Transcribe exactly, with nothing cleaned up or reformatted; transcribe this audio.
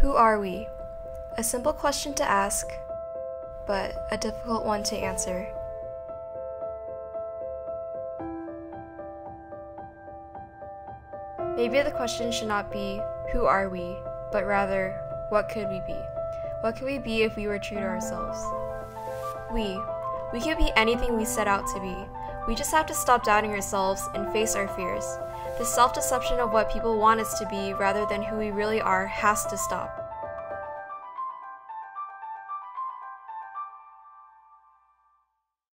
Who are we? A simple question to ask, but a difficult one to answer. Maybe the question should not be, who are we, but rather, what could we be? What could we be if we were true to ourselves? We. We could be anything we set out to be. We just have to stop doubting ourselves and face our fears. The self-deception of what people want us to be rather than who we really are has to stop.